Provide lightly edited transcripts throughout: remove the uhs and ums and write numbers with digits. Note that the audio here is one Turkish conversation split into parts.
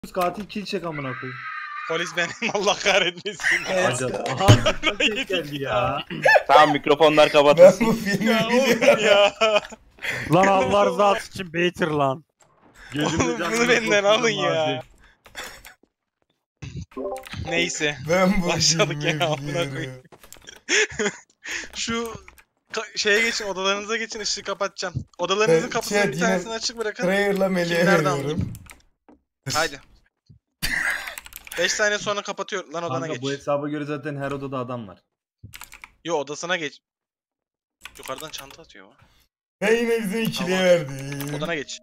Katil kill çek amına koyayım. Polis benim Allah kahretmesin. Aha ses geldi ya. Tamam mikrofonlar Ben kapatılsın. bu filmi Ya oğlum biliyorum. ya. Lan Allah rızası için Beytir lan. Oğlum bunu benden alın ya. Neyse. Ben bu Başladık filmi ya, amına biliyorum. koyayım. Şu şeye geçin, odalarınıza geçin, ışığı kapatacağım. Odalarınızın Evet, kapısını chat, bir yine tanesini açık bırakın. Trailer'la Melih'e Kimlerden veriyorum. Haydi. 5 saniye sonra kapatıyorum. Lan odana Kanka geç. bu hesaba göre zaten her odada adam var. Yo, odasına geç. Yukarıdan çanta atıyor o. Ve yine bize ikiliye Tamam. verdi. Odana geç.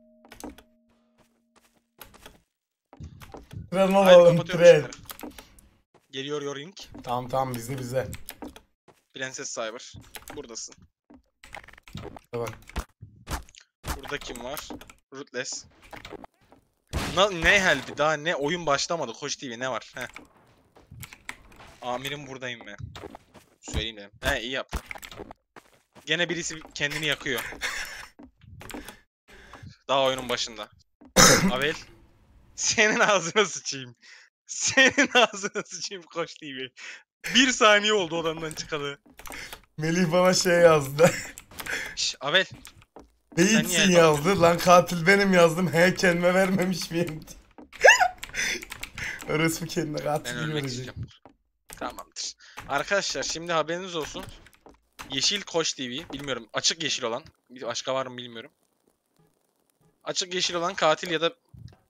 Tren Haydi alalım kapatıyorum tren. ışıkları. Geliyor Yoring. Tamam bize. Prenses Cyber. Buradasın. Bak. Burada kim var? Rootless. Ne helbi? Daha ne oyun başlamadı. Koç TV ne var? Heh. Amirim buradayım ben. Söyleyeyim dedim. He, iyi yap. Gene birisi kendini yakıyor. Daha oyunun başında. Avel. Senin ağzına sıçayım. Senin ağzına sıçayım Koç TV. 1 saniye oldu odandan çıkalı. Melih bana şey yazdı. Şş, Avel. Beyitsin niye el yazdı. Lan katil benim yazdım. He kendime vermemiş miyim? Orası kendine Ben katil ölmek verecek. istiyorum. Tamamdır. Arkadaşlar şimdi haberiniz olsun. Yeşil Koç TV. Bilmiyorum. Açık yeşil olan. Bir başka var mı bilmiyorum. Açık yeşil olan katil ya da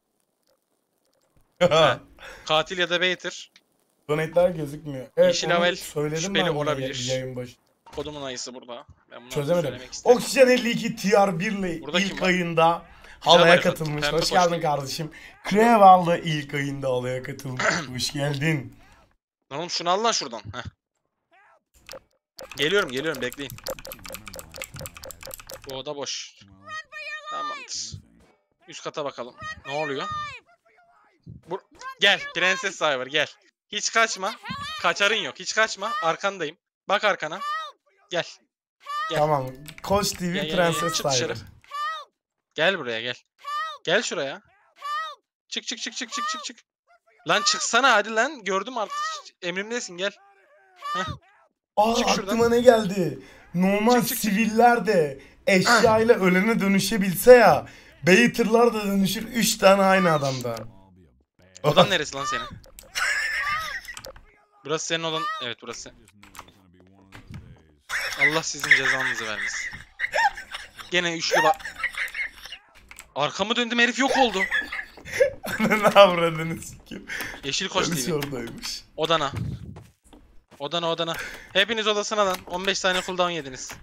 katil ya da Baiter. Donate'ler gözükmüyor. Evet, Yeşil onu Havel söyledim şüpheli ben olabilir. yayın başı. Kodumun ayısı burada. Ben bunu Çözemedim. söylemek istedim. Oksijen 52 TR1 ile Burada kim ilk var? ayında halaya haber katılmış. Pembe Hoş Koç geldin TV. kardeşim. Kreval da ilk ayında halaya katılmış. Hoş geldin. Lan oğlum şunu al lan şuradan. Heh. Geliyorum bekleyin. Bu oda boş. Tamamdır. Üst kata bakalım. Ne oluyor? Gel Prenses Cyber gel. Hiç kaçma. Kaçarın yok. Hiç kaçma. Arkandayım. Bak arkana. Gel. Gel. Tamam. Koç TV Gel. Prenses Çık dışarı. Cyber. Gel buraya gel. Gel şuraya. Çık. Lan çıksana hadi lan. Gördüm artık. Emrimdesin gel. Aa Çık şuradan. aklıma ne geldi? Normal Çık. siviller de eşyayla ölene dönüşebilse ya. Baiter'lar da dönüşür 3 tane aynı adamda. Odan neresi lan senin? Burası senin odan. Evet burası sen. Allah sizin cezanızı vermesin. Gene üçlü bak. Arkamı döndüm herif yok oldu. Ne avradını sikeyim. Yeşil Koç Polis TV. oradaymış. Odana. Odana. Hepiniz odasına lan. 15 saniye cooldown yediniz.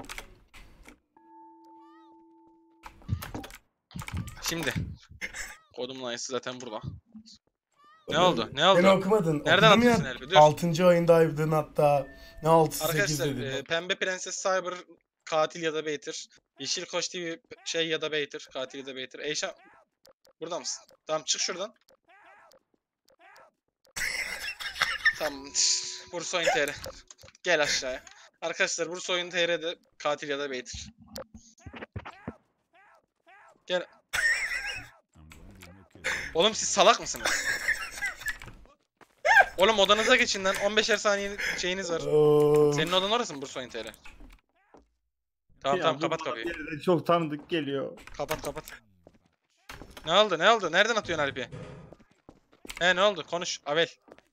Şimdi. Kodumun ayısı zaten burada. Ne oldu? Beni okumadın. Nereden Okudum ya, atıyorsun herifi? Dur. 6. ayındaydın hatta. Ne 6'sı 8 Arkadaşlar dedin. Pembe Prenses Cyber katil ya da Baiter. Yeşil Koç TV şey ya da Baiter. Katil ya da Baiter. Eyşan burada mısın? Tamam çık şuradan. Tamam. Bursa Oyun TR. Gel aşağıya. Arkadaşlar Bursa Oyun TR'de katil ya da Baiter. Gel. Oğlum siz salak mısınız? Oğlum odanıza geçin lan. 15'er saniye şeyiniz var. Oo. Senin odan orası mı Bursa Oyun TR? Tamam Ya tamam bu kapat bana kapıyı. bir yerden çok tanıdık geliyor. Kapat. Ne oldu? Nereden atıyorsun Alp'i? Ne oldu? Konuş. Avel.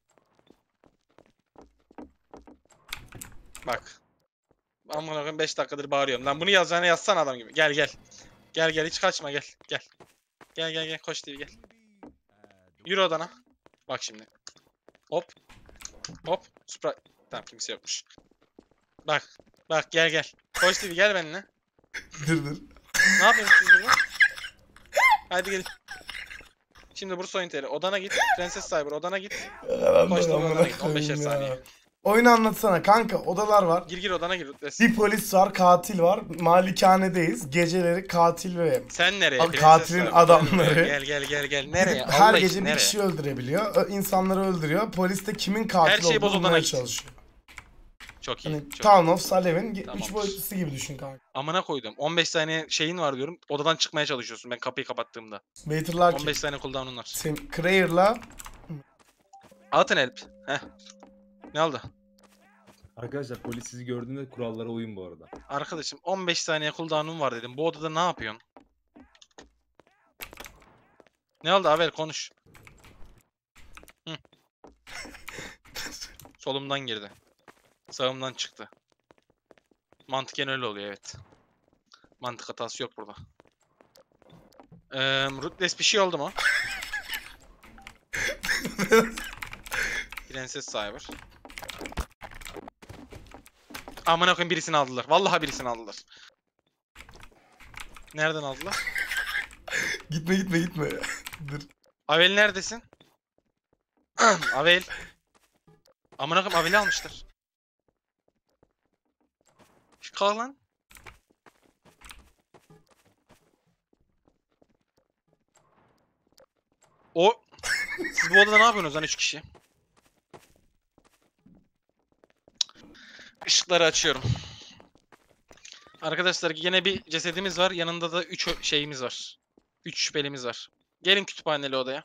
Bak. Amına koyayım 5 dakikadır bağırıyorum. Lan bunu yazacağına yazsana adam gibi. Gel. Gel hiç kaçma gel. Gel Koç TV gel. Yürü odana. Bak şimdi. Hop. Sprite. Tamam kimse yokmuş. Bak gel. Koç TV gel benimle. Dur. Ne yapıyorsunuz siz burada? Hadi gelin. Şimdi Bursa Oyun TR. Odana git. Prenses Cyber odana git. Koş da odana git. 15'er saniye. Oyunu anlatsana kanka, odalar var. Gir odana gir. Bir polis var, katil var. Malikanedeyiz. Geceleri katil ve Sen nereye? Abi, Prenses katilin Cyber? adamları. Gel. Nereye? gidip her Allah gece için bir nereye? kişi öldürebiliyor. İnsanları öldürüyor. Polis de kimin katil Her şeyi boz olduğunu odana bulmaya git. çalışıyor. Çok iyi. Hani Çok iyi. Town of Salem 3 Tamamdır. boyutlusu gibi düşün kanka. Amına koydum. 15 saniye şeyin var diyorum. Odadan çıkmaya çalışıyorsun ben kapıyı kapattığımda. Waiter'lar 15 saniye cooldown'un var. Crayer'la Atın help. Heh. Ne oldu? Arkadaşlar polis sizi gördüğünde kurallara uyun bu arada. Arkadaşım 15 saniye cooldown'un var dedim. Bu odada ne yapıyorsun? Ne oldu Avel konuş. Hı. Solumdan girdi. Sağımdan çıktı. Mantıken öyle oluyor evet. Mantık hatası yok burada. Ruthless bir şey oldu mu? Prenses Cyber. Amına koyayım birisini aldılar. Vallahi birisini aldılar. Nereden aldılar? gitme. Dur. Avel neredesin? Avel. Amına koyayım Avel'i almışlar. Kalk lan. Siz bu odada ne yapıyorsunuz lan 3 kişi? Işıkları açıyorum. Arkadaşlar yine bir cesedimiz var. Yanında da 3 şeyimiz var. 3 şüphelimiz var. Gelin kütüphaneli odaya.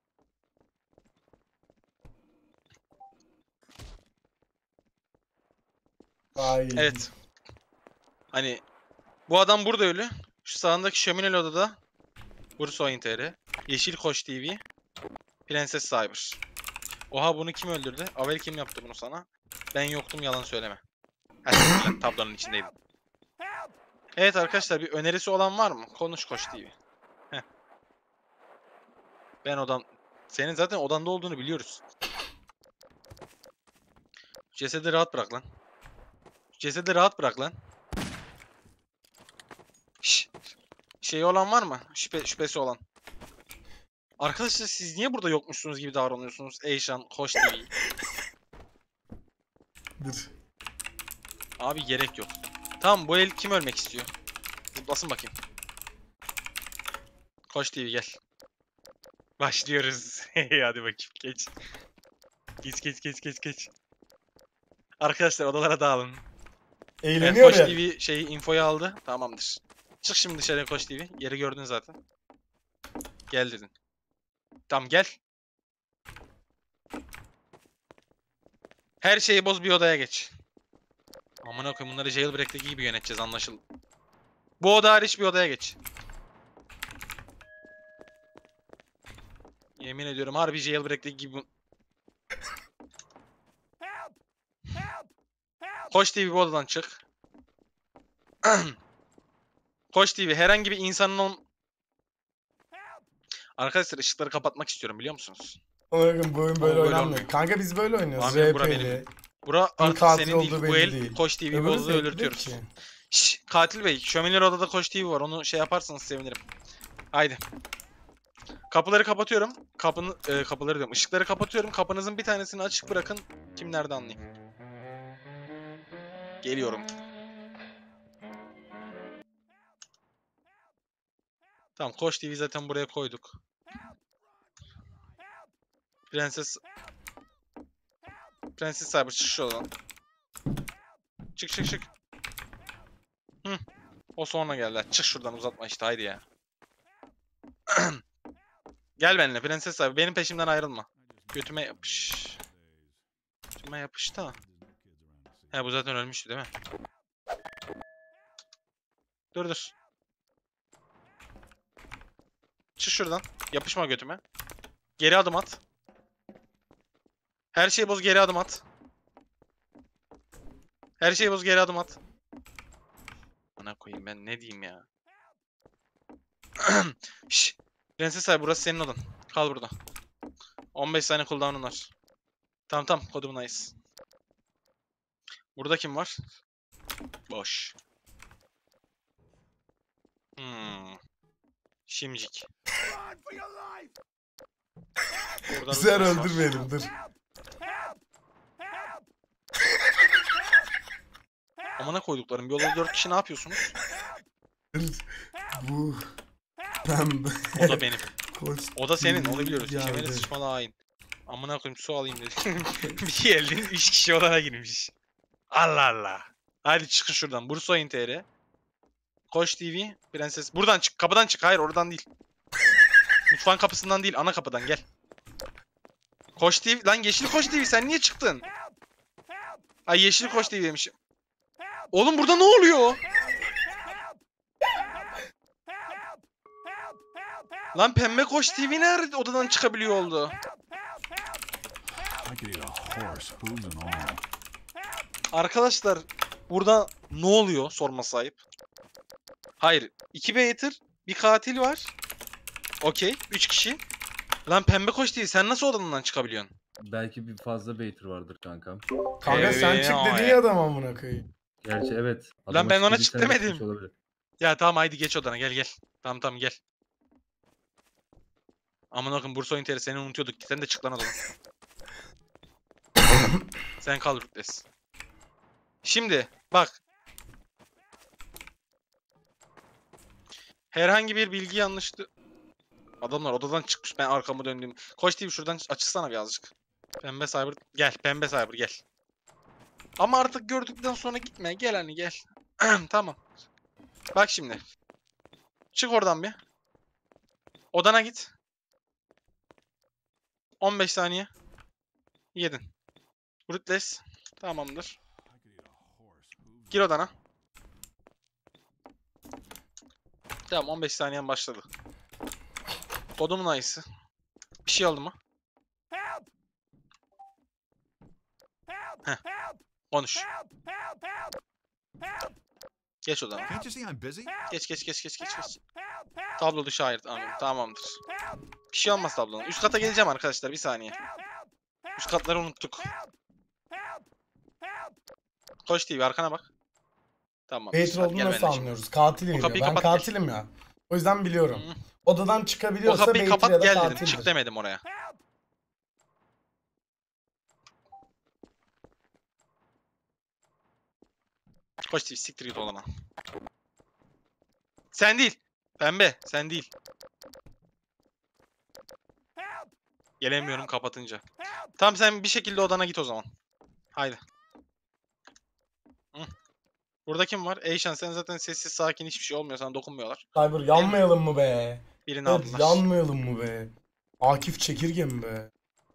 Ay. Evet. Hani bu adam burada ölü. Şu sağındaki şömineli odada Bursa Oyun TR. Yeşil Koç TV. Prenses Cyber. Oha bunu kim öldürdü? Avel kim yaptı bunu sana? Ben yoktum yalan söyleme. Ha, tablonun içindeydim. Evet arkadaşlar bir önerisi olan var mı? Konuş Koç TV. Heh. Ben odan... Senin zaten odanda olduğunu biliyoruz. Cesedi rahat bırak lan. Cesedi rahat bırak lan. Şşş. Şeyi olan var mı? Şüphesi olan. Arkadaşlar siz niye burada yokmuşsunuz gibi davranıyorsunuz? Eyşan, Koç TV. Dur. Abi gerek yok. Tamam bu el kim ölmek istiyor? Zıplasın bakayım. Koç TV gel. Başlıyoruz. Hadi bakayım geç. Geç. Arkadaşlar odalara dağılın. Evet, Eğleniyor Koç ya. TV infoyu aldı. Tamamdır. Çık şimdi dışarıya Koç TV. Yeri gördün zaten. Gel dedin. Tamam gel. Her şeyi boz bir odaya geç. Amına koyayım bunları Jailbreak'teki gibi yöneteceğiz anlaşıldı. Bu oda hariç bir odaya geç. Yemin ediyorum harbi Jailbreak'teki gibi. Koç TV bu odadan çık. Koç TV herhangi bir insanın Arkadaşlar ışıkları kapatmak istiyorum biliyor musunuz? Oğlum bu oyun böyle Ama böyle oynanmıyor. olmuyor. Kanka biz böyle oynuyoruz. Amirim, bura RP'li. Bura artık katil senin değil. olduğu Bu belli el değil. Koç TV Öbürü bu odada zevkli öldürtüyoruz. ki. Şşş katil bey şömineli odada Koç TV var onu şey yaparsanız sevinirim. Haydi. Kapıları kapatıyorum. Kapıları diyorum. Işıkları kapatıyorum. Kapınızın bir tanesini açık bırakın. Kim nerede anlayayım. Geliyorum. Tamam Koç TV zaten buraya koyduk. Prenses Cyber çık şuradan. Çık. Hı. O sonra geldi. Çık şuradan uzatma işte haydi ya. Gel benimle Prenses Cyber. Benim peşimden ayrılma. Götüme yapış. Götüme yapış da. He bu zaten ölmüştü değil mi? Dur. Çık şuradan. Yapışma götüme. Geri adım at. Her şeyi boz geri adım at. Her şeyi boz geri adım at. Ana koyayım ben ne diyeyim ya. Şşş. Prenses abi burası senin odan. Kal burada. 15 saniye cooldown'un var. Tamam kodumun ayız. Burada kim var? Boş. Şimcik. Burada Güzel Ruthless var. öldürmeyelim dur. Amına koyduklarım. Bir odada 4 kişi ne yapıyorsunuz? Bu ben O da benim. Koç O da senin. Onu biliyoruz. Yani. Kemeri sıçmalı hain. Amına koyayım su alayım dedi. Bir geldin 3 kişi odana girmiş. Allah Allah. Hadi çıkın şuradan. Bursa Oyun TR. Koç TV. Prenses. Buradan çık. Kapıdan çık. Hayır oradan değil. Mutfağın kapısından değil. Ana kapıdan gel. Koç TV. Lan Yeşil Koç TV sen niye çıktın? Ay Yeşil Koç TV demişim. Oğlum burada ne oluyor? Lan Pembe Koç TV nerede odadan çıkabiliyor oldu? I could eat a horse, hooves and all. Arkadaşlar burada ne oluyor sorması ayıp. Hayır. 2 Baiter, bir katil var. Okey. 3 kişi. Lan Pembe Koç TV sen nasıl odandan çıkabiliyorsun? Belki bir fazla baiter vardır kankam. Kanka sen Evet, çık ama dedin ya. ya adam amına koyayım. Gerçi evet. Lan ben ona çık çıktıysa demedim. çıkmış olabilir. Ya tamam haydi geç odana gel. Tamam gel. Aman akım Bursa Oyun TR seni unutuyorduk. Sen de çık lan odadan. Sen kal Rütles. Şimdi bak. Herhangi bir bilgi yanlıştı. Adamlar odadan çıkmış. Ben arkamı döndüm. Koç TV şuradan açılsana birazcık. Pembe Cyber gel. Pembe Cyber gel. Ama artık gördükten sonra gitme. Gel hani gel. Tamam. Bak şimdi. Çık oradan bir. Odana git. 15 saniye. Yedin. Ruthless. Tamamdır. Gir odana. Tamam 15 saniyen başladı. Kodumun ayısı. Bir şey oldu mu? Heh. Konuş. Geç odana. Can't you see I'm busy? Geç. Tablo dışı hayır. Tamamdır. Bir şey olmaz tablonun. Üst kata geleceğim arkadaşlar. Bir saniye. Üst katları unuttuk. Koş TV arkana bak. Tamam. Baiter hadi olduğunu gel nasıl benimle şimdi. anlıyoruz? Katil O geliyor. kapıyı Ben kapat, gel. katilim ya. O yüzden biliyorum. Hı. Odadan O çıkabiliyorsa kapıyı Baiter kapat ya da gel dedim. katildir. Çık demedim oraya. Koş TV siktir git olana. Sen değil. Pembe sen değil. Gelemiyorum kapatınca. Tamam sen bir şekilde odana git o zaman. Haydi. Hı. Burada kim var? Eyşan sen zaten sessiz sakin hiçbir şey olmuyor. Sana dokunmuyorlar. Cyber yanmayalım mı be? Birini Evet, aldılar. yanmayalım mı be? Akif Çekirge mi be?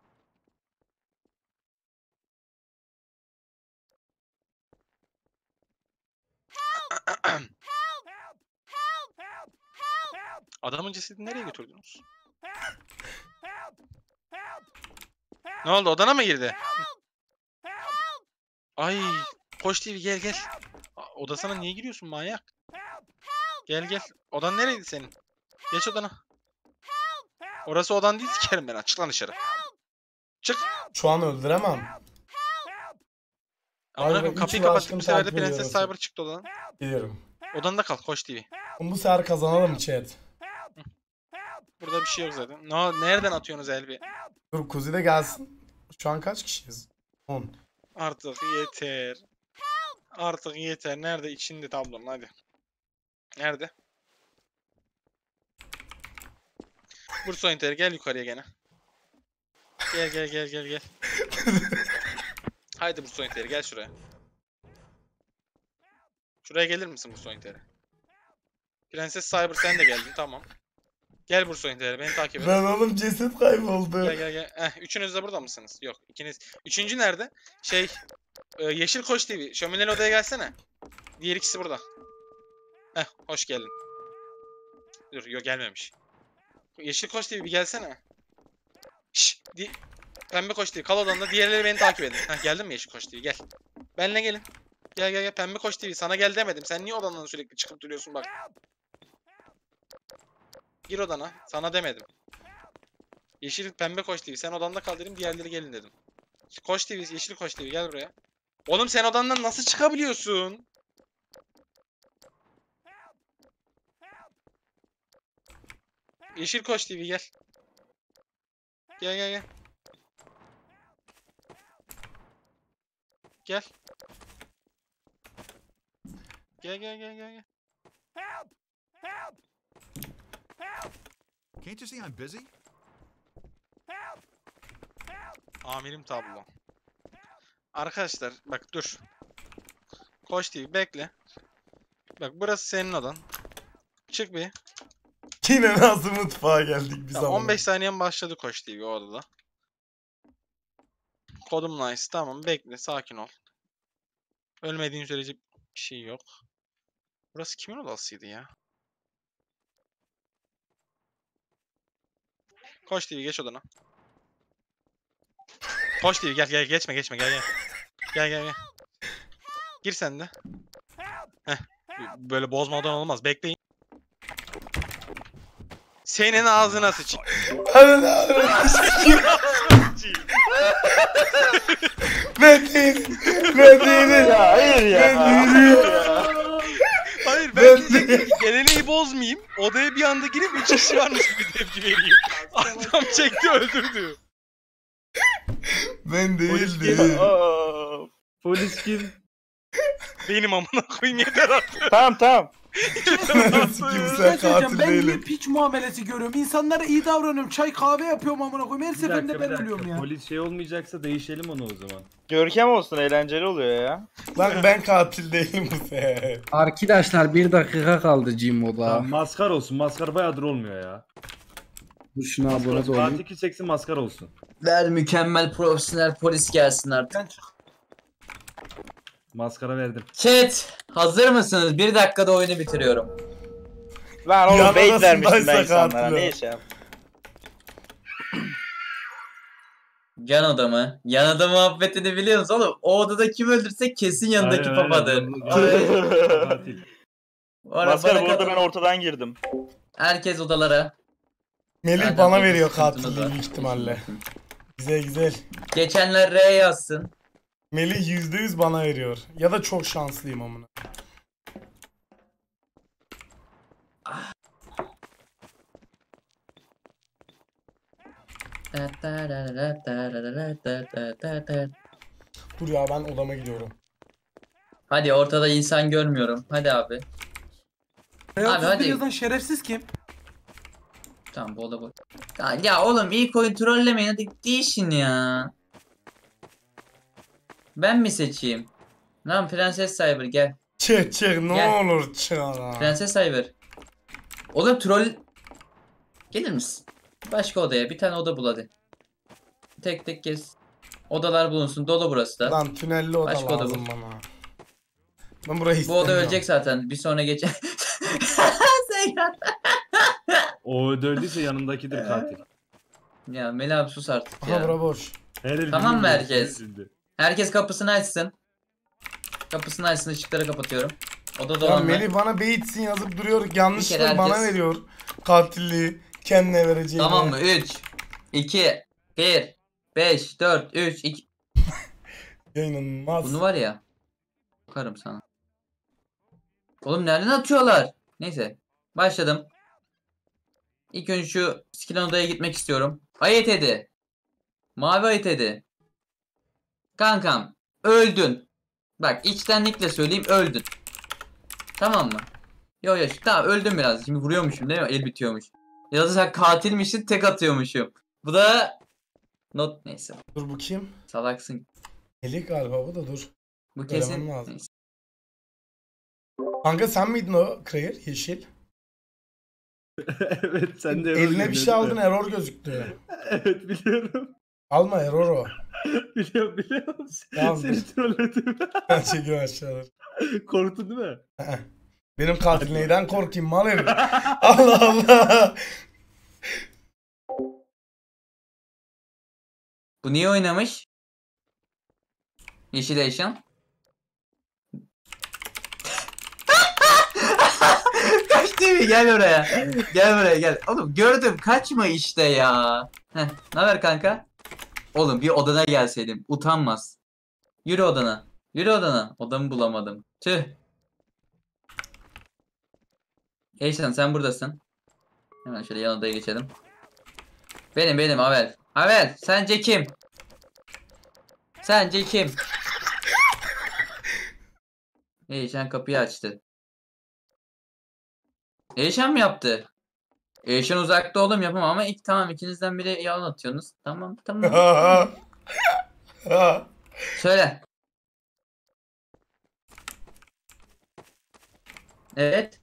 Adamın cesedini nereye götürdünüz? Ne oldu? Odana mı girdi? Ay, Koç TV gel. Odasına niye giriyorsun manyak? Gel. Odan nereydi senin? Geç odana. Orası odan değil sikerim ben. Çık lan dışarı. Çık. Şu an öldüremem. Amına koyayım üç kapıyı yıl kapattık. aşkın Bu sefer de takip Prenses ediyorum Cyber çıktı odadan. Biliyorum. Odanda kal Koç TV. Bu sefer kazanalım chat. Burada bir şey yok zaten. Nereden atıyorsunuz Elbi? Dur Kuzi de gelsin. Şu an kaç kişiyiz? 10. Artık yeter. Artık yeter. Nerede? İçinde tablonun hadi. Nerede? Bursa Inter gel yukarıya gene. Gel. Haydi Bursa Inter gel şuraya. Şuraya gelir misin Bursa Inter'e? Prenses Cyber sen de geldin tamam. Gel Bursa Inter'e beni takip et. Lan oğlum ceset kayboldu. Gel. Üçünüz de burada mısınız? Yok ikiniz. Üçüncü nerede? Yeşil Koç TV. Şömineli odaya gelsene. Diğer ikisi burada. Hoş geldin. Dur yok gelmemiş. Yeşil Koç TV bir gelsene. Pembe Koç TV kal odanda diğerleri beni takip edin. Geldin mi Yeşil Koç TV gel. Benle gelin. Gel Pembe Koç TV sana gel demedim. Sen niye odandan sürekli çıkıp duruyorsun bak. Gir odana. Sana demedim. Pembe Koç TV sen odanda kal dedim diğerleri gelin dedim. Koç TV Yeşil Koç TV gel buraya. Oğlum sen odandan nasıl çıkabiliyorsun? Yeşil Koç TV gel. Gel. Gel. Can't you see I'm busy? Amirim tablo. Arkadaşlar bak dur. Koş TV bekle. Bak burası senin odan. Çık bir. Yine nasıl mutfağa geldik biz Tamam, ama. 15 saniyen başladı Koş TV o odada. Kodum nice. Tamam bekle sakin ol. Ölmediğin sürece bir şey yok. Burası kimin odasıydı ya? Koş TV geç odana. Koş TV gel geçme gel gel. Gel. Gir sen de. Heh. Böyle bozmadan olmaz. Bekleyin. Senin ağzına sıçayım. Ben değilim. Ben değilim. Ya hayır ya. Ben değilim. Hayır Ben ben diyecektim ki geleneği bozmayayım. Odaya bir anda girip 3 kişi varmış gibi tepki vereyim. Adam çekti öldürdü. Ben Polis değildim. kim? Polis kim? Benim amına koyayım yeter artık. Tamam. Sikim sen Ben söyleyeceğim, katil ben niye değilim. piç muamelesi görüyorum? İnsanlara iyi davranıyorum. Çay kahve yapıyorum amına koyayım. Her Bir seferinde dakika, ben ölüyorum ya. Polis şey olmayacaksa değişelim onu o zaman. Görkem olsun, eğlenceli oluyor ya. Lan ben katil değilim bu sefer. Arkadaşlar 1 dakika kaldı Gmo'da. Tamam, maskar olsun. Maskar bayağıdır olmuyor ya. Dur şuna abone Katil olayım. ki çeksin maskar olsun. Ver mükemmel profesyonel polis gelsin artık. Ben çık. Maskara verdim. Chat hazır mısınız? 1 dakikada oyunu bitiriyorum. Lan oğlum Yan bait vermiştim ben odasındaysa insanlara. katil o. Ne iş ya? Yan odamı. Yan oda muhabbetini biliyorsunuz oğlum. O odada kim öldürse kesin yanındaki Aynen, papadır. aynen. Katil. Maskar Maskar bu arada ben ortadan girdim. Herkes odalara. Melih Zaten bana bir veriyor sıkıntımız katilliği var. büyük ihtimalle. Güzel. Geçenler R yazsın. Melih %100 bana veriyor. Ya da çok şanslıyım amına. Dur ya ben odama gidiyorum. Hadi ortada insan görmüyorum. Hadi abi. Hayatınızda hadi. yazan şerefsiz kim? Tamam bu oda bu. Ya oğlum ilk oyun trollemeyin hadi değişin ya. Ben mi seçeyim? Lan Prenses Cyber gel. Çık ne Gel. olur çık lan. Prenses Cyber. Oğlum troll... Gelir misin? Başka odaya bir tane oda bul hadi. Tek tek gez. Odalar bulunsun. Dolu burası da. Lan tünelli oda Başka oda lazım bana. Ben burayı Bu istemiyorum. oda ölecek zaten. Bir sonra geçer. Sen ya. O öldürdüyse yanındakidir katil. Ya Melih abi sus artık Aha ya. bura boş. Her el Tamam mı birbirine herkes? üzüldü. Herkes kapısını açsın. Kapısını açsın, ışıkları kapatıyorum. Odada Ya olanlar. Melih bana baitsin yazıp duruyor. Bir Yanlışlıkla kere bana herkes- veriyor. Katilliği. Kendine vereceğini. Tamam mı? 3, 2, 1, 5, 4, 3, 2. Ya inanılmaz. Bunu var ya. Bakarım sana. Oğlum nereden atıyorlar? Neyse. Başladım. İlk önce şu Skillan odaya gitmek istiyorum. Ayet edi. Mavi ayet edi. Kankam. Öldün. Bak içtenlikle söyleyeyim öldün. Tamam mı? Yo tamam öldüm biraz. Şimdi vuruyormuşum değil mi? El bitiyormuş. Ya da sen katilmişsin tek atıyormuşum. Bu da not neyse. Dur bu kim? Salaksın. Melih galiba bu da dur. Bu Söylemem kesin. lazım. Neyse. Kanka sen miydin o Clear? Yeşil. Evet sen de error Eline bir şey görüyorsun, aldın değil mi? error gözüktü. Evet biliyorum. Alma error o. Biliyorum. Tamam. Seni trolledim. Ben çekiyorum aşağıda. Korktun değil mi? Benim katil neyden korkayım mal herif. Allah Allah. Bu niye oynamış? Yeşil Eşan. Kaç TV gel oraya. Gel buraya gel. Oğlum gördüm kaçma işte ya. Heh, ne haber kanka? Oğlum bir odana gelseydim. Utanmaz. Yürü odana. Yürü odana. Odamı bulamadım. Tüh. Eşan sen buradasın. Hemen şöyle yan odaya geçelim. Benim Avel. Avel sence kim? Sence kim? Eyşan kapıyı açtı. Eyşan mı yaptı? Eyşan uzakta oğlum yapamam ama tamam ikinizden biri yalan atıyorsunuz. Tamam. Söyle. Evet.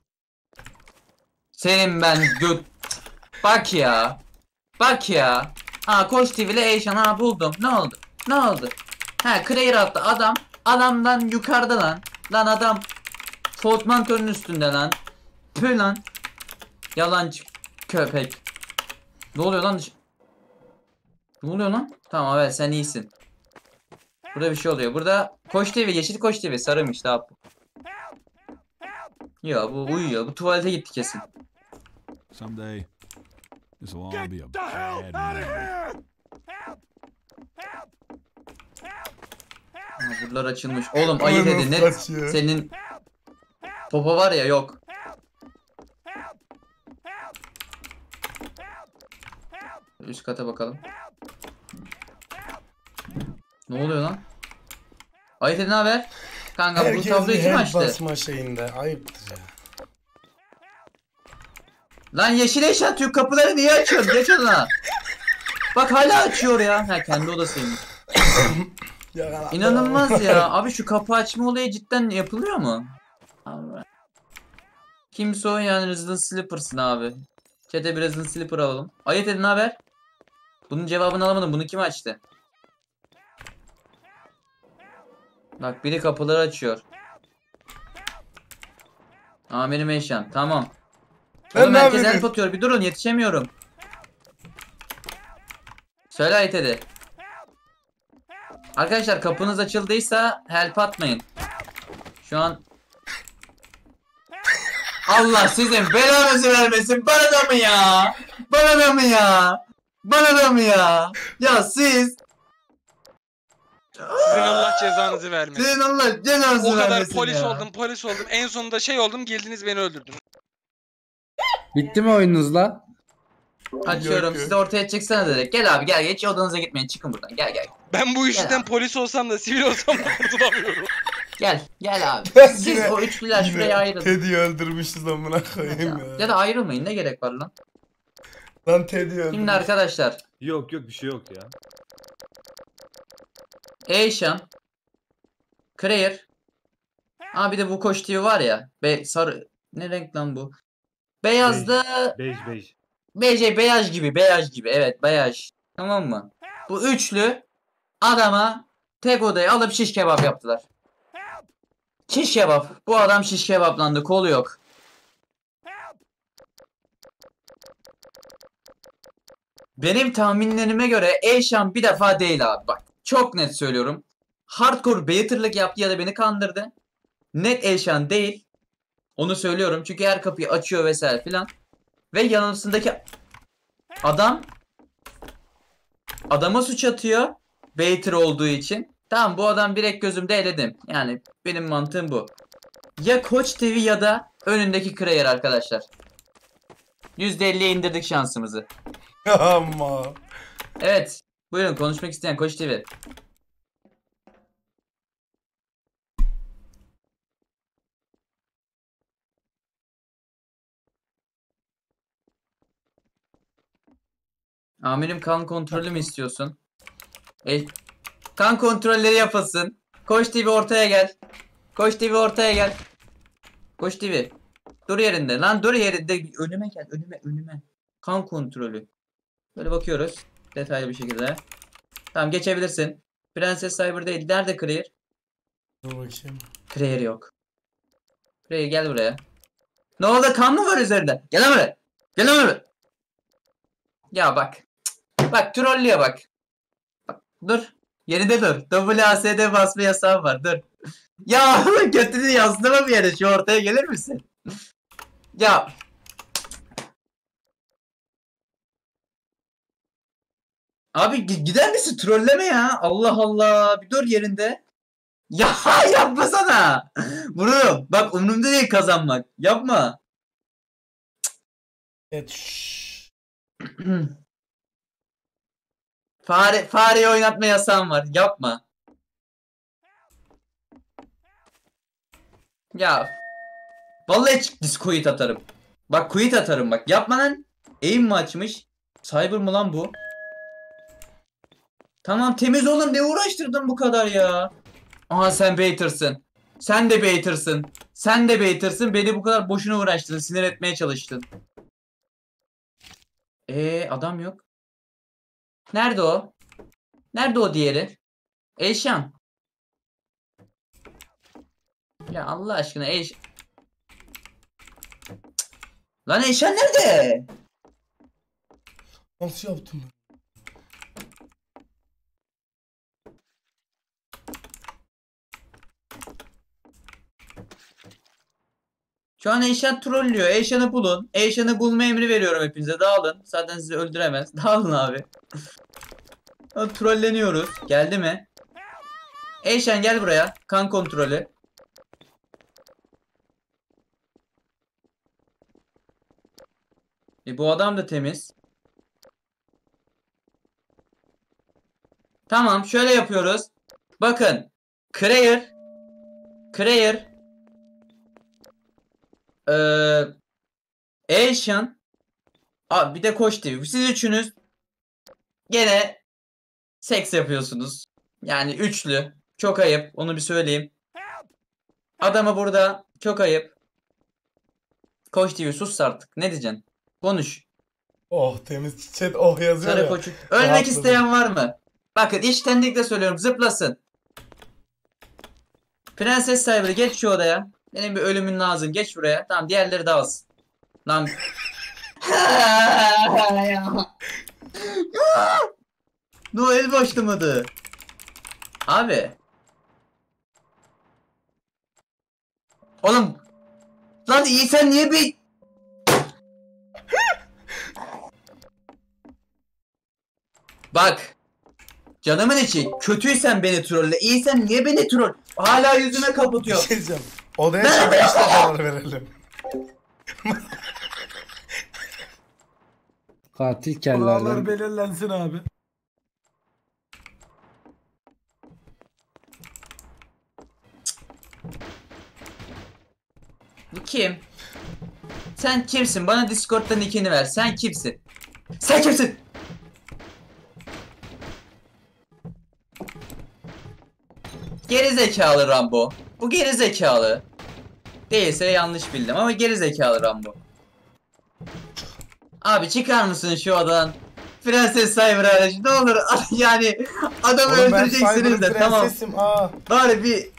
Senin ben göt... Bak ya. Bak ya. Ha Koç TV ile Eyşan ha buldum. Ne oldu? Ne oldu? Ha Clear attı adam. Adamdan yukarıda lan. Lan adam Fortmantor'un üstünde lan. Pü lan. Yalancı köpek. Ne oluyor lan? Ne oluyor lan? Tamam evet sen iyisin. Burada bir şey oluyor. Burada Koç TV, yeşil Koç TV, sarıymış daha. Ya bu uyuyor. Bu tuvalete gitti kesin. Someday, this will all be a Get the hell bad out of memory. here! Ha, buralar açılmış. Oğlum ayıp Oğlum, edin. Net kaçıyor. senin popo var ya yok. Üst kata bakalım. Ne oluyor lan? Ayıp edin haber? Kanka bu Herkes tabloyu bir kim hand açtı? basma şeyinde. Ayıptır ya. Lan yeşil eşya Türk kapıları niye açıyorsun? Geç ona. Bak hala açıyor ya. Ha kendi odasıymış. Ya, İnanılmaz ya. Abi şu kapı açma olayı cidden yapılıyor mu? Abi. Kimse o yani Resident Sleeper'sın abi. Chat'e bir Resident Sleeper alalım. Ayıt edin haber? Bunun cevabını alamadım. Bunu kim açtı? Bak biri kapıları açıyor. Amirim Eşan. Tamam. Ben Oğlum ne herkes yapayım? help atıyor. Bir durun yetişemiyorum. Söyle Ayıt edi. Arkadaşlar kapınız açıldıysa help atmayın. Şu an Allah sizin belanızı vermesin. Bana da mı ya? Bana da mı ya? Bana da mı ya? Ya siz Sizin Allah cezanızı vermesin. sizin Allah cenazı O kadar vermesin polis ya. oldum. En sonunda şey oldum, geldiniz beni öldürdünüz. Bitti mi oyununuz la? Açıyorum. Yok, yok. Siz de ortaya çıksana direkt. Gel abi gel hiç odanıza gitmeyin. Çıkın buradan. Gel gel. Ben bu işten abi. polis olsam da sivil olsam da kurtulamıyorum. Gel. Gel abi. Ben Siz yine- o üçlüler Yine şuraya ayrılın. Teddy'yi öldürmüşüz amına koyayım ya. Ya da ayrılmayın. Ne gerek var lan? Lan Teddy'yi öldürmüş. Şimdi arkadaşlar. Yok yok bir şey yok ya. Eyşan. Clear. Aa bir de bu Koç TV var ya. Sarı. Ne renk lan bu? Beyazda Bej bej. beyaz gibi. Beyaz gibi. Evet beyaz. Tamam mı? Bu üçlü adama tek odaya alıp şiş kebap yaptılar. Şiş kebap. Bu adam şiş kebaplandı. Kolu yok. Benim tahminlerime göre Eyşan bir defa değil abi bak. Çok net söylüyorum. Hardcore Bater'lık yaptı ya da beni kandırdı. Net Eyşan değil. Onu söylüyorum çünkü her kapıyı açıyor vesaire filan. Ve yanısındaki adam adama suç atıyor. Bater olduğu için. Tamam bu adam direkt gözümde eledim. Yani benim mantığım bu. Ya Koç TV ya da önündeki Clear arkadaşlar. %50'ye indirdik şansımızı. Ama. Evet. Buyurun konuşmak isteyen Koç TV. Amirim kan kontrolü mü istiyorsun? Kan kontrolleri yapılsın. Koç TV ortaya gel. Koç TV ortaya gel. Koç TV. Dur yerinde. Lan dur yerinde. Önüme gel. Önüme. Kan kontrolü. Böyle bakıyoruz. Detaylı bir şekilde. Tamam geçebilirsin. Prenses Cyber değil. Nerede Clear? Dur bakayım. Clear yok. Clear gel buraya. Ne oldu? Kan mı var üzerinde? Gel lan buraya. Gel lan buraya. Ya bak. Bak trollüyor bak. Bak dur. Yerinde dur. WASD basma yasağı var. Dur. Ya götünü yazdırma bir yere. Şu ortaya gelir misin? Ya. Abi gider misin? Trolleme ya. Allah Allah. Bir dur yerinde. Ya yapmasana. Vururum. Bak umurumda değil kazanmak. Yapma. Evet. şşş. Fareyi oynatma yasağım var. Yapma. Ya. Vallahi quit atarım. Bak quit atarım bak. Yapma lan. Aim mi açmış? Cyber mı lan bu? Tamam temiz oğlum. Ne uğraştırdın bu kadar ya? Aha sen Bater'sın. Sen de Bater'sın. Sen de Bater'sın. Beni bu kadar boşuna uğraştın. Sinir etmeye çalıştın. Adam yok. Nerede o? Nerede o diğeri? Eyşan. Ya Allah aşkına Eyşan. Lan Eyşan nerede? Nasıl yaptım ben? Şu an Eyşan trollüyor. Eyşan'ı bulun. Eyşan'ı bulma emri veriyorum hepinize. Dağılın. Zaten sizi öldüremez. Dağılın abi. Trolleniyoruz. Geldi mi? Eyşan gel buraya. Kan kontrolü. Bu adam da temiz. Tamam şöyle yapıyoruz. Bakın. Crayer. Eyşan. Abi bir de Koç TV. Siz üçünüz gene seks yapıyorsunuz. Yani üçlü. Çok ayıp. Onu bir söyleyeyim. Adamı burada çok ayıp. Koç TV sus artık. Ne diyeceksin? Konuş. Oh temiz chat oh yazıyor Sarı ya. koçu. Ölmek Rahatladım. isteyen var mı? Bakın içtenlikle söylüyorum. Zıplasın. Prenses Cyber geç şu odaya. Benim bir ölümün lazım. Geç buraya. Tamam diğerleri de alsın. Lan. Noel başlamadı. Abi. Oğlum. Lan iyi sen niye bir... Bak. Canımın içi. Kötüysen beni trolle. İyisen niye beni troll? Hala yüzüme Bir kapatıyor. şey diyeceğim. Odaya çekilişle karar verelim. Katil Kurallar kellerden. belirlensin abi. Bu kim? Sen kimsin? Bana Discord'dan nickini ver. Sen kimsin? Sen kimsin? Geri zekalı Rambo. Bu geri zekalı. Değilse yanlış bildim ama geri zekalı Rambo. Abi çıkar mısın şu odadan? Prenses Cyber hariç ne olur yani adamı Oğlum ben öldüreceksiniz Cyber'ın de tamam. prensesim. Aa, Bari bir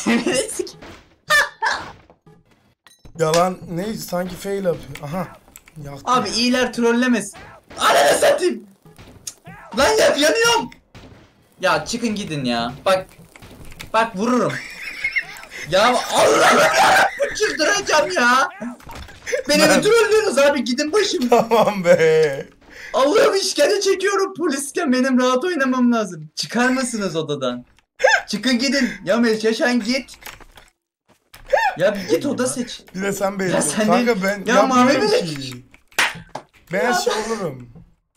yalan ne sanki fail yapıyor. Aha. Yaktım. Abi iyiler trollemesin. Ananı satayım. Lan yanıyorum. Ya çıkın gidin ya. Bak vururum. Ya Allah'ım yarabbim çıldıracağım ya. Beni mi trollüyorsunuz abi gidin başımdan. Tamam be. Allah'ım işkence çekiyorum polisken benim rahat oynamam lazım. Çıkar mısınız odadan? Çıkın gidin. Ya Yaşan git. Ya bir git oda seç. Bir de sen Ya beğendin. sen Kanka de- ben Ya mavi yapmıyorum melek. ki. Ben her şey olurum.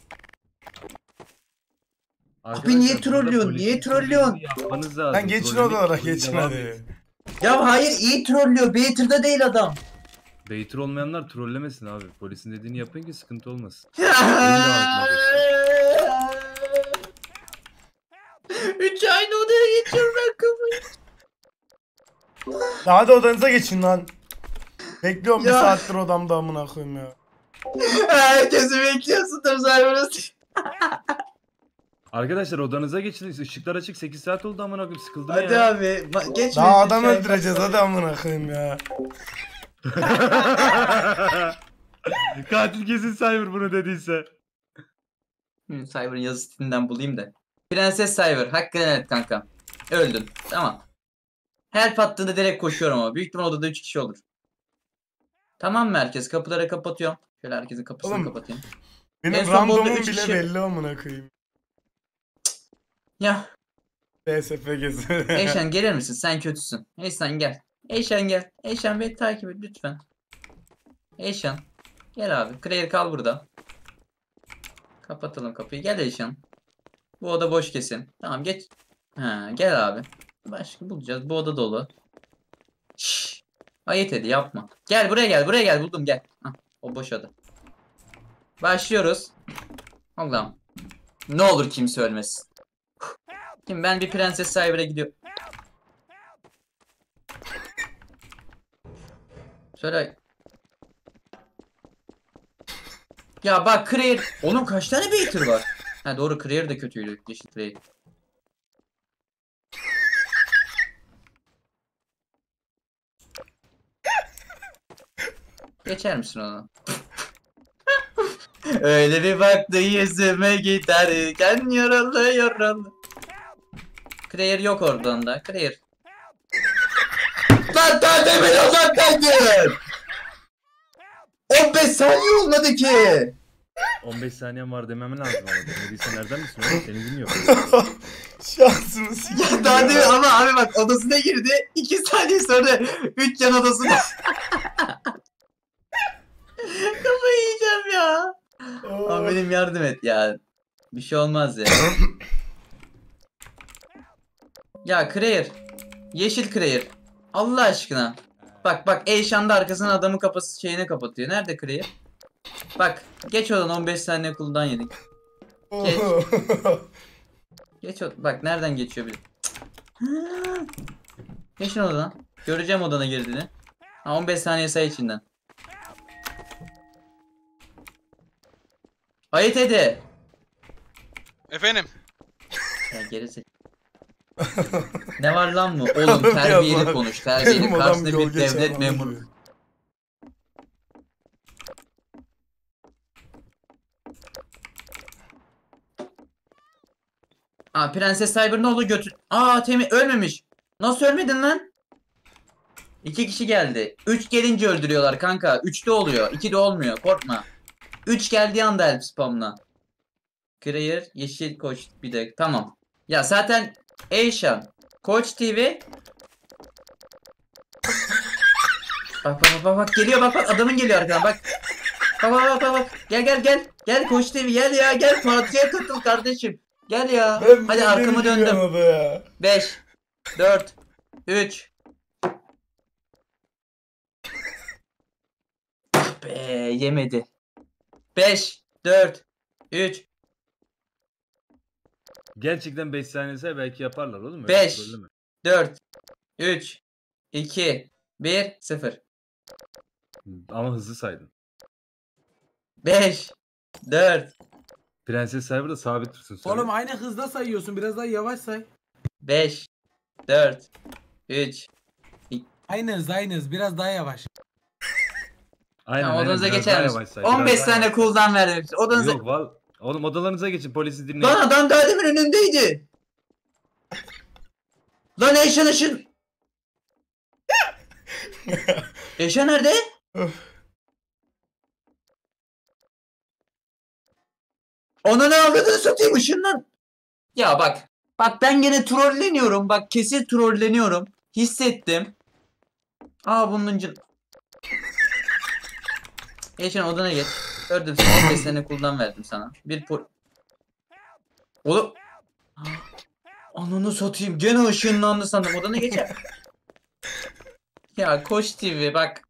Abi niye Arkadaşlar, burada trollüyorsun? Niye polisin trollüyorsun? dediğini yapmanız lazım. Lan geçin Trollemek odalara için geçin devam hadi. edin. Ya hayır iyi trollüyor. Baiter'da değil adam. Beytir olmayanlar trollemesin abi. Polisin dediğini yapın ki sıkıntı olmasın. Üç aynı odaya geçiyorum ben kafayı. Hadi odanıza geçin lan. Bekliyorum bir Ya. saattir odamda amına koyayım ya. Herkesi bekliyorsundur Cyberus. Arkadaşlar odanıza geçin. Işıklar açık. 8 saat oldu amına koyayım. Sıkıldım Hadi ya. abi geç. Daha adam öldüreceğiz hadi amına koyayım ya. Katil kesin Cyber bunu dediyse. Cyber'ın yazı stilinden bulayım da. Prenses Cyber hakkını evet kanka. Öldün. Tamam. Help attığında direkt koşuyorum ama. Büyük ihtimal odada 3 kişi olur. Tamam mı herkes? Kapıları kapatıyorum. Şöyle herkesin kapısını Oğlum, kapatayım. Benim En son bu odada randomum üç bile kişi- belli amına koyayım. Ya DSF gezi. Eyşan gelir misin? Sen kötüsün. Eyşan gel. Eyşan gel. Eyşan beni takip et lütfen. Eyşan. Gel abi. Clear kal burada. Kapatalım kapıyı. Gel Eyşan. Bu oda boş kesin. Tamam geç. Ha, gel abi. Başka bulacağız. Bu oda dolu. Şşş. Ayıt edi yapma. Gel buraya gel. Buraya gel. Buldum gel. Hah, o boş oda. Başlıyoruz. Allah'ım. Ne olur kimse ölmesin. Şimdi ben bir Prenses Cyber'a gidiyorum. Söyle. Ya bak Clear. Oğlum kaç tane Baiter var? Ha doğru Clear de kötüydü. Yeşil Clear. Geçer misin onu? Öyle bir baktı yüzüme giderken yaralı. Clear yok oradan da. Clear. Lan daha demin uzaktaydın. 15 saniye olmadı ki. 15 saniyem var demem lazım ama demediyse nereden misin oğlum? Seni bilmiyorum. Şansını sikeyim Ya daha demin ya. ama abi bak odasına girdi. 2 saniye sonra 3 yan odasına. Kafayı yiyeceğim ya. Abi benim yardım et ya. Bir şey olmaz ya. Ya Clear. Yeşil Clear. Allah aşkına. Bak Eyşan'da arkasına adamın kafası şeyini kapatıyor. Nerede Clear? Bak geç oradan 15 saniye cooldown yedik. Geç bak nereden geçiyor bir. Geçin odadan. Göreceğim odana girdiğini. Ha 15 saniye say içinden. Ayıt edi. Efendim. Ya gerisi. Ne var lan mı? Oğlum terbiyeli Yazar. konuş. Terbiyeli. Benim adam Karşısında yol bir geçen devlet adam memuru. gibi. Aa Prenses Cyber ne oldu götür. Aa ölmemiş. Nasıl ölmedin lan? 2 kişi geldi. 3 gelince öldürüyorlar kanka. 3'te oluyor. 2'de olmuyor. Korkma. 3 geldiği anda help spamla. Clear, yeşil koç bir de. Tamam. Ya zaten Eyşan, Koç TV. Bak geliyor bak adamın geliyor arkadan bak. Bak. Gel Koç TV gel ya gel partiye katıl kardeşim. Gel ya. Hadi arkamı döndüm. 5 4 3 Be yemedi. 5 4 3 Gerçekten 5 saniyese belki yaparlar oğlum. 5 4 3 2 1 0 Ama hızlı saydın. 5 4 Prenses Cyber'da sabit dursun. söyle. Oğlum aynı hızda sayıyorsun. Biraz daha yavaş say. 5 4 3 Aynı hız. Biraz daha yavaş. Aynen, odanıza biraz geçer daha misin? yavaş say, biraz 15 daha saniye yavaş say. cooldown verdim. Odanıza... Yok oğlum odalarınıza geçin, polisi dinleyin. Lan adam daha demin önündeydi. Lan Eşan. Eşan nerede? Ona ne avradını satayım ışından. Ya bak ben gene trolleniyorum. Bak kesin trolleniyorum. Hissettim. Aa bunun Eşan odana geç. Gördüm seni 15 sene cooldown verdim sana. Oğlum. Ananı satayım. Gene ışınlandı sandım. Odana geçer. Ya Koç TV bak.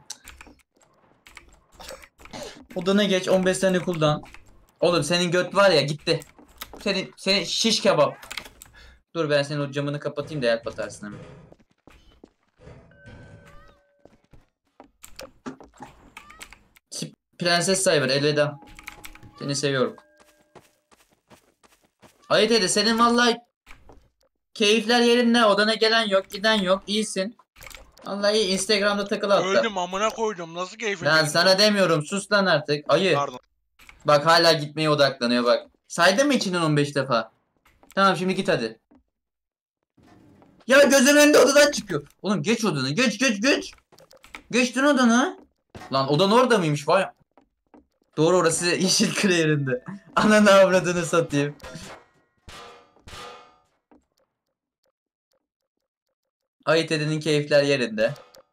Odana geç 15 sene cooldown. Oğlum senin göt var ya gitti. Senin şiş kebap. Dur ben senin o camını kapatayım da help atarsın hemen. Prenses Cyber elveda. Seni seviyorum. Ayıt edi senin vallahi keyifler yerinde, odana gelen yok giden yok, iyisin. Vallahi iyi, Instagram'da takıl hatta. Öldüm amına koydum. Nasıl keyfim? Ben sana demiyorum sus lan artık ayı. Pardon. Bak hala gitmeye odaklanıyor bak. Saydın mı içinden 15 defa? Tamam şimdi git hadi. Ya gözümün önünde odadan çıkıyor. Oğlum geç odana geç. Geçtin odana. Lan odan orada mıymış vay. Doğru orası yeşil Clear'inde. Ananı avradını satayım. Ayıt edenin keyifler yerinde.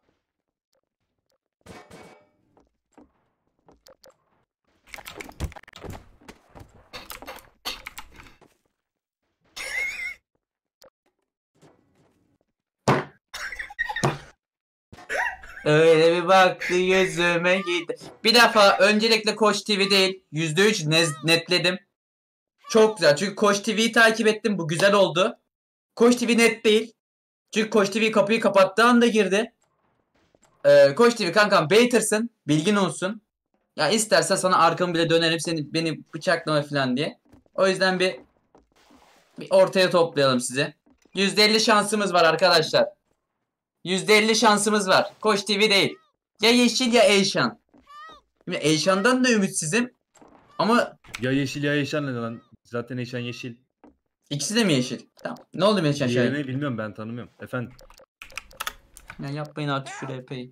Öyle bir baktı yüzüme gitti. Bir defa öncelikle Koç TV değil %3 netledim. Çok güzel çünkü Koç TV'yi takip ettim, bu güzel oldu. Koç TV net değil. Çünkü Koç TV kapıyı kapattığı anda girdi. Koç TV kankam Baiter'sın. Bilgin olsun. Ya istersen sana arkamı bile dönerim beni bıçaklama falan diye. O yüzden bir ortaya toplayalım sizi. %50 şansımız var arkadaşlar. %50 şansımız var. Koç TV değil. Ya yeşil ya Eyşan. Şimdi Eyşan'dan da ümitsizim. Ama Ya yeşil ya Eyşan ne lan? Zaten Eyşan yeşil. ikisi de mi yeşil? Tamam. Ne oldu Eyşan Şahin? Diğerini bilmiyorum, ben tanımıyorum. Efendim. Ya yapmayın artık şu RP'yi.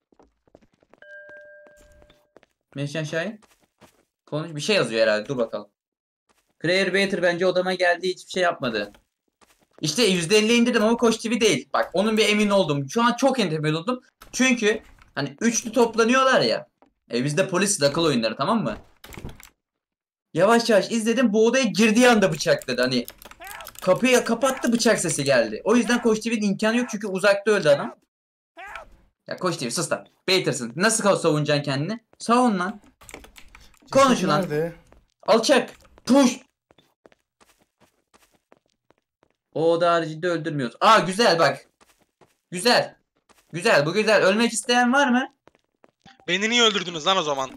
Eyşan Şahin. Konuş, bir şey yazıyor herhalde. Dur bakalım. Claire Bater bence odama geldi, hiçbir şey yapmadı. İşte %50 indirdim ama Koç TV değil. Bak onun bir emin oldum. Şu an çok emin oldum. Çünkü hani üçlü toplanıyorlar ya. Bizde polis akıl oyunları, tamam mı? Yavaş yavaş izledim. Bu odaya girdiği anda bıçakladı. Hani kapıyı kapattı, bıçak sesi geldi. O yüzden Koç TV'nin imkanı yok çünkü uzakta öldü adam. Ya Koç TV sus lan. Baiter'sın. Nasıl savunacaksın kendini? Savun lan. Konuş lan. Nerede? Alçak. Push. O oda haricinde öldürmüyoruz. Aa güzel bak. Güzel. Güzel, bu güzel. Ölmek isteyen var mı? Beni niye öldürdünüz lan o zaman?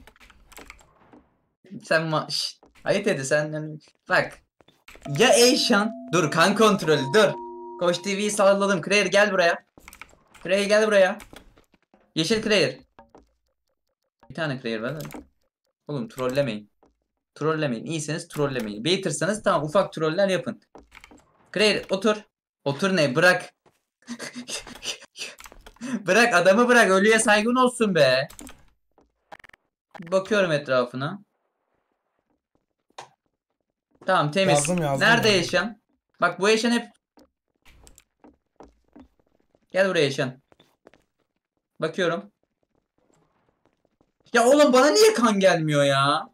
Sen ayıp dedi sen. Yani... Bak. Ya Eyşan. Dur, kan kontrolü dur. Koç TV'yi salladım. Claire gel buraya. Claire gel buraya. Yeşil Claire. Bir tane Claire var. Oğlum trollemeyin. Trollemeyin. İyiyseniz trollemeyin. Baiter'sanız tamam, ufak troller yapın. Claire otur. Otur ne? Bırak. Bırak adamı, bırak. Ölüye saygın olsun be. Bakıyorum etrafına. Tamam, temiz. Yazdım Nerede ya. Yaşan? Bak bu Yaşan hep... Gel buraya Yaşan. Bakıyorum. Ya oğlum bana niye kan gelmiyor ya?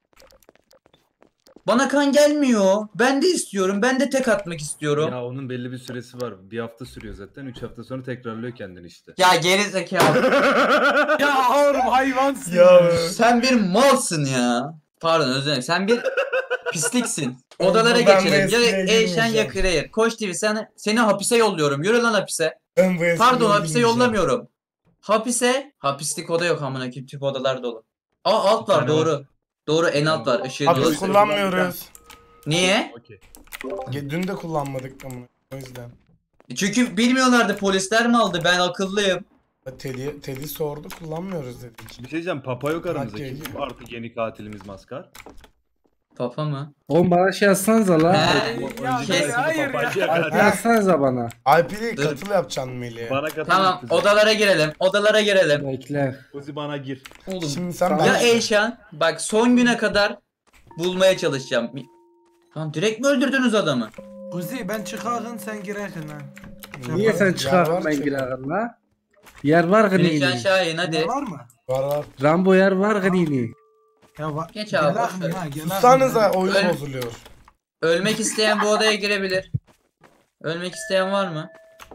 Bana kan gelmiyor. Ben de istiyorum. Ben de tek atmak istiyorum. Ya onun belli bir süresi var. Bir hafta sürüyor zaten. 3 hafta sonra tekrarlıyor kendini işte. Ya geri zekalı. Ya oğlum hayvansın. Ya. Sen bir malsın ya. Pardon, özür dilerim. Sen bir pisliksin. Odalara Ben bu geçelim. espriye Ya Eyşan ya girmeyeceğim. Claire. Koç TV seni hapise yolluyorum. Yürü lan hapise. Ben bu espriye Pardon, hapise girmeyeceğim. yollamıyorum. Hapise. Hapislik oda yok amına koyayım. Tüp odalar dolu. Aa alt var, tane doğru. Doğru, en alt var. Işığı Hapis doğru. kullanmıyoruz. Niye? Okey. Dün de kullanmadık ama o yüzden. Çünkü bilmiyorlardı, polisler mi aldı? Ben akıllıyım. Teddy sordu, kullanmıyoruz dedik. Bir şey diyeceğim. Papa yok aramızda. Okey. Kim artık yeni katilimiz Maskar? Papa mı? Oğlum bana şey yazsanıza la. He. Ya Kes. hayır ya. Alp yazsanıza bana. IP'li Dur. katıl yapacaksın Melih'e. Bana katıl. Tamam, kızım. odalara girelim. Odalara girelim. Bekle. Uzi bana gir. Oğlum. Şimdi sen Ya Eyşan, bak son güne kadar bulmaya çalışacağım. Lan direkt mi öldürdünüz adamı? Kuzi ben çıkarım sen girersin ha. Niye sen Yer çıkardın var ben ki. girerim la? Yer var Filiz gınini. Şahin hadi. Ne var mı? Var. Rambo yer var gınini. Ya var. Geç abi, Gel boş ver. ha, gel Sussanıza, ha. oyun Öyle- bozuluyor. Ölmek isteyen bu odaya girebilir. Ölmek isteyen var mı?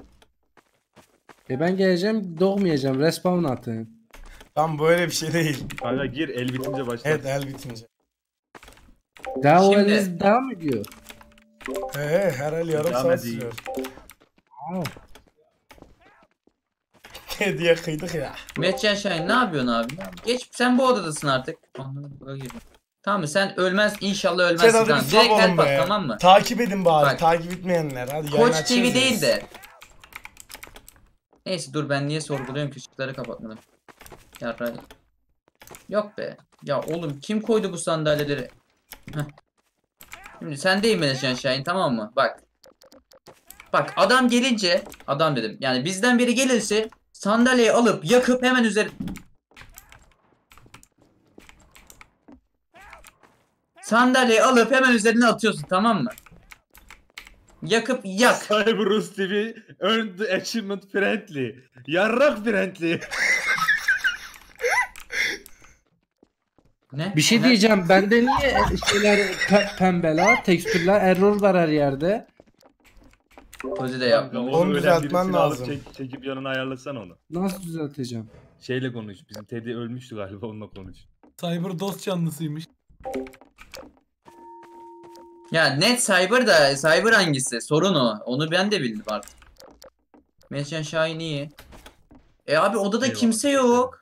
Ben geleceğim, doğmayacağım. Respawn atın. Tam böyle bir şey değil. Kanka gir, el bitince başla. Evet, el bitince. Daha o Şimdi- eliniz devam ediyor. Her el yarım Devam saat edeyim. sürüyor. Aa. Teddy'ye kıydık ya. Metcan Şahin ne yapıyorsun abi? Geç, sen bu odadasın artık. Tamam mı? Sen ölmez, inşallah ölmezsin. Sedat'ı Tamam. bir Direkt sal help oğlum at, be. tamam mı? Takip edin bari. Bak. Takip etmeyenler. Hadi yayın Koç TV açıyoruz. değil de. Neyse dur, ben niye sorguluyorum ki, ışıkları kapatmadım. Yarray. Yok be. Ya oğlum kim koydu bu sandalyeleri? Heh. Şimdi sendeyim Metcan Şahin, tamam mı? Bak. Bak adam gelince, adam dedim. Yani bizden biri gelirse sandalyeyi alıp yakıp hemen üzeri... Sandalyeyi alıp hemen üzerine atıyorsun, tamam mı? Yakıp yak. Cyberus TV earned the achievement friendly. Yarrak friendly. Ne? Bir şey Ne? diyeceğim. Bende niye şeyler pembe la? Tekstürler error var her yerde. Kozi de yapma. Onu düzeltmen lazım. Çekip yanına ayarlasan onu. Nasıl düzelteceğim? Şeyle konuş. Bizim Teddy ölmüştü galiba, onunla konuş. Cyber dost canlısıymış. Ya net Cyber da, Cyber hangisi? Sorun o. Onu ben de bildim artık. Metcan Şahin iyi. Abi odada Eyvallah, kimse teşekkür yok.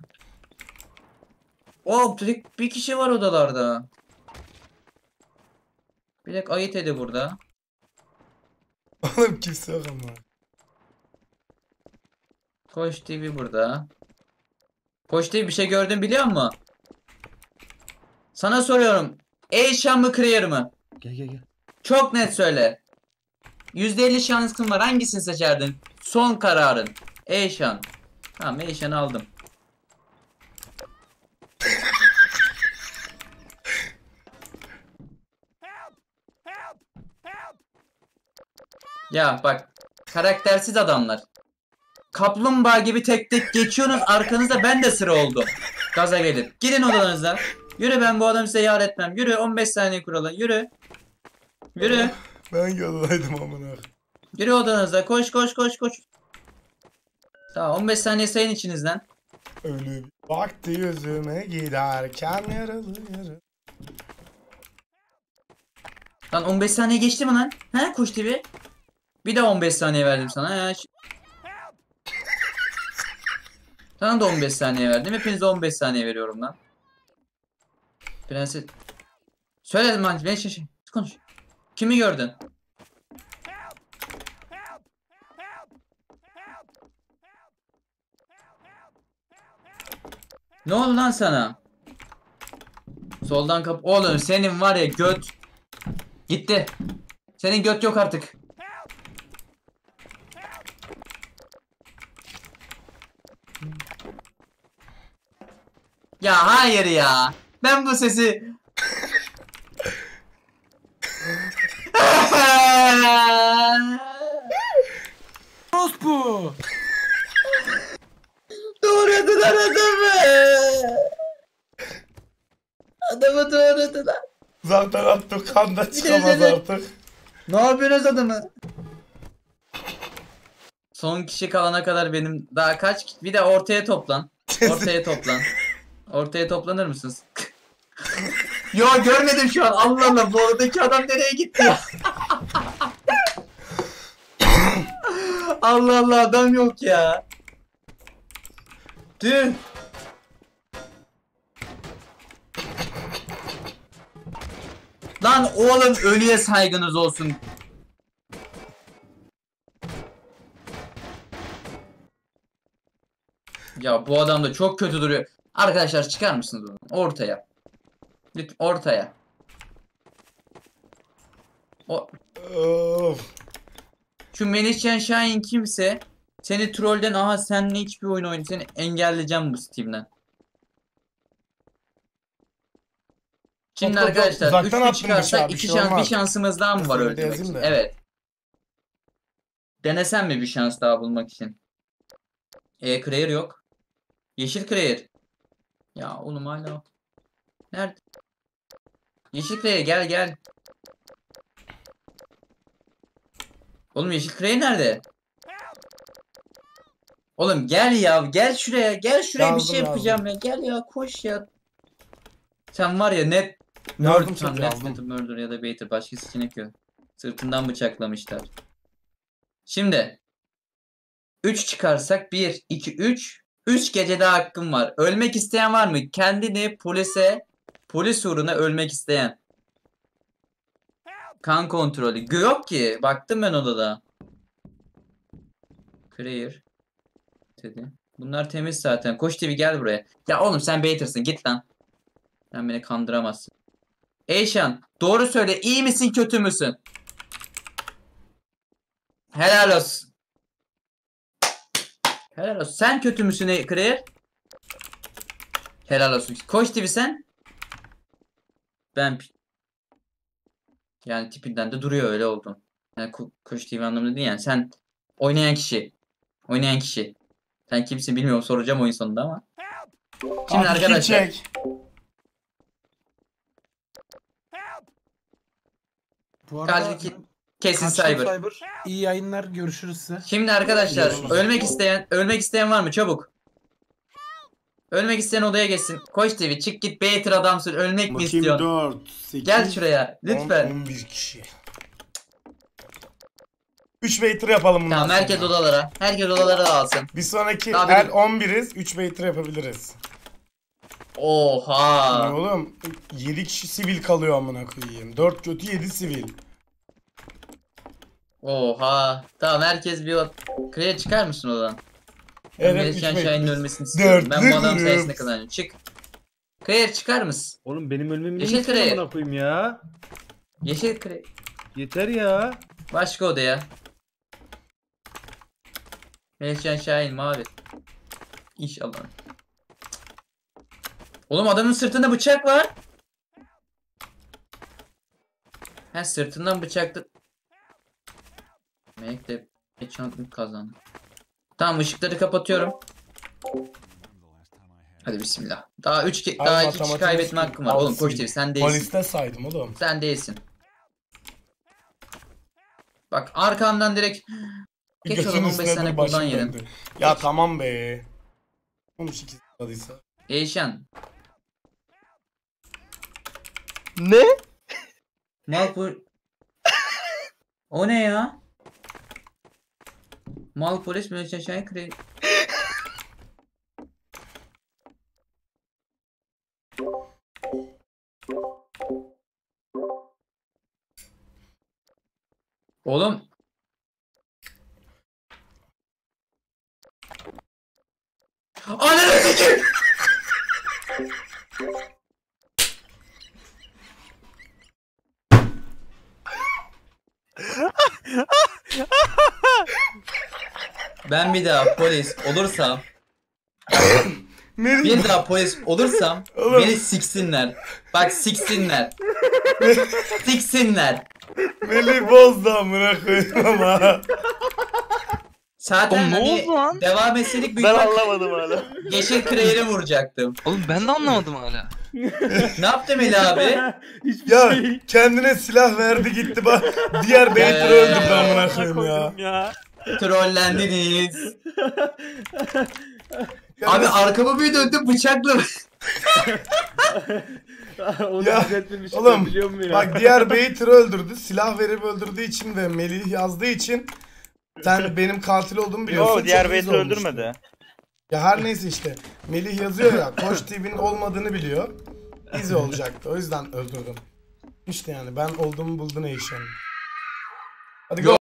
O bir kişi var odalarda. Bir dakika ayıt edi burada. Oğlum kimse yok ama. Koç TV burada. Koç TV bir şey gördün biliyor musun? Sana soruyorum. Eyşan mı Clear mı? Gel. Çok net söyle. %50 şansın var. Hangisini seçerdin? Son kararın. Eyşan. Tamam Eyşan'ı aldım. Ya bak. Karaktersiz adamlar. Kaplumbağa gibi tek tek geçiyorsunuz. Arkanızda ben de sıra oldum. Gaza gelip. Gidin odanıza. Yürü ben bu adamı size yar etmem. Yürü 15 saniye kuralı. Yürü. Yürü. Ben yoldaydım amına. Yürü odanıza. Koş. Tamam 15 saniye sayın içinizden. Ölü baktı yüzüme giderken yaralı yaralı. Lan 15 saniye geçti mi lan? He Koç TV? Bir daha 15 saniye verdim sana. Ya. Sana da 15 saniye verdim. Hepinize 15 saniye veriyorum lan. Prenses. Söyle lan ben konuş. Kimi gördün? Ne oldu lan sana? Soldan Oğlum senin var ya göt. Gitti. Senin göt yok artık. Ya hayır ya. Ben bu sesi... Orospu. Doğradılar adamı. Adamı doğradılar. Zaten attık kanda çıkamaz artık. Ne yapıyorsunuz adamı? Son kişi kalana kadar benim daha kaç... Bir de ortaya toplan. Ortaya toplanır mısınız? Yo görmedim şu an. Allah Allah bu oradaki adam nereye gitti ya? Allah Allah adam yok ya. Tüh. Lan oğlum ölüye saygınız olsun. Ya bu adam da çok kötü duruyor. Arkadaşlar çıkar mısınız onu? Ortaya. Lütfen ortaya. Of. Şu Melihcan Şahin kimse seni trollden aha seninle hiçbir oyun oynayayım seni engelleyeceğim bu Steam'den. Şimdi Yok, yok, arkadaşlar uzaktan 3 attım çıkarsa bıçağı, bir 2 şey şans bir olmaz. şansımız daha mı var Öyle öldürmek yazayım için? da. Evet. Denesen mi bir şans daha bulmak için? Clear yok. Yeşil Clear. Ya oğlum hala. Nerede? Yeşil Clear gel. Oğlum Yeşil Clear nerede? Oğlum gel ya gel şuraya bir Yazdım, şey yapacağım ya gel ya koş ya. Sen var ya net Yazdım çok yazdım. murder ya da baiter başka seçenek yok. Sırtından bıçaklamışlar. Şimdi 3 çıkarsak 1 2 3 gece daha hakkım var. Ölmek isteyen var mı? Kendini polis uğruna ölmek isteyen. Kan kontrolü. Yok ki. Baktım ben odada. Clear. Dedi. Bunlar temiz zaten. Koş TV gel buraya. Ya oğlum sen baiter'sın git lan. Sen beni kandıramazsın. Eyşan doğru söyle iyi misin kötü müsün? Helal olsun. Helal olsun. Sen kötü müsün Clear? Helal olsun. Koş TV sen. Ben yani tipinden de duruyor öyle oldu. Yani Koş TV anlamında değil yani. Sen oynayan kişi. Sen kimsin bilmiyorum soracağım oyun sonunda ama. Şimdi arkadaşlar. Çek. Bu arada Kalbi kesin Kaçtım cyber. İyi yayınlar görüşürüz size. Şimdi arkadaşlar ölmek isteyen var mı çabuk? Ölmek isteyen odaya geçsin. Koş TV çık git baiter adamsın ölmek mi Bakayım istiyorsun? 4, 8, Gel şuraya lütfen. 11 kişi. 3 waiter yapalım bundan Tamam herkes sonra. odalara. Herkes odalara dağılsın. Bir sonraki Abi- el 11'iz. 3 waiter yapabiliriz. Ne Oha. oğlum? 7 kişi sivil kalıyor amına koyayım. 4 kötü 7 sivil. Oha. Tamam herkes bir Kreye çıkar mısın odadan? Evet, Melih 3 Şahin'in waiter. ölmesini istiyorum. Ben bu adam Dörtlü sayesinde grup. kazanıyorum. Çık. Kreye çıkar mısın? Oğlum benim ölmemi Yeşil niye istiyorsun kare. amına koyayım ya? Yeşil Kreye. Yeter ya. Başka odaya. Melih Şahin mavi. İnşallah. Oğlum adamın sırtında bıçak var. Ha sırtından bıçaktı. Melih de enchantment kazandı. Tamam ışıkları kapatıyorum. Hadi bismillah. Daha 3 Abi daha 2 kişi matematiği kaybetme nasıl- hakkım var. Oğlum Abi, koş TV sen değilsin. Poliste saydım oğlum. Sen değilsin. Bak arkamdan direkt geç Gözün olan 15 üstüne sene dur, kuldan başım yedim. döndü. Ya tamam be. Olmuş 2 sıradıysa. Eyşan. Ne? Malpol... O ne ya? Malpolis mi aşağıya kre... Oğlum. Ananı sikeyim. Ben bir daha polis olursam, Melih, bir daha polis olursam Oğlum. beni siksinler. Bak siksinler. Siksinler. Melih bozdu amına koyayım ama. Zaten Oğlum ne hani oldu lan? devam etseydik büyük Ben ihtimal anlamadım hala. yeşil kreyeri vuracaktım. Oğlum ben de anlamadım hala. Ne yaptı Melih abi? Ya kendine silah verdi gitti bak. Diğer waiter öldürdü amına koyayım ya. Trollendiniz. Abi arkamı bir döndüm bıçakla. Ya oğlum bak diğer waiter öldürdü. Silah verip öldürdüğü için ve Melih yazdığı için sen benim katil olduğumu biliyorsun. Yo diğer çok Beyt easy olmuştu. öldürmedi. Ya her neyse işte. Melih yazıyor ya. Koç TV'nin olmadığını biliyor. Easy olacaktı. O yüzden öldürdüm. İşte yani ben olduğumu buldun Eyşan. Hadi go.